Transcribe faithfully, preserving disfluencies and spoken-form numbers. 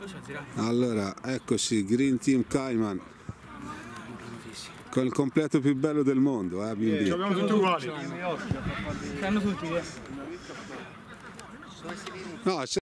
Allora, eccoci, Green Team Cayman. Con il completo più bello del mondo, eh, bimbi. Ci abbiamo tutti uguali. Hanno tutti, eh. No,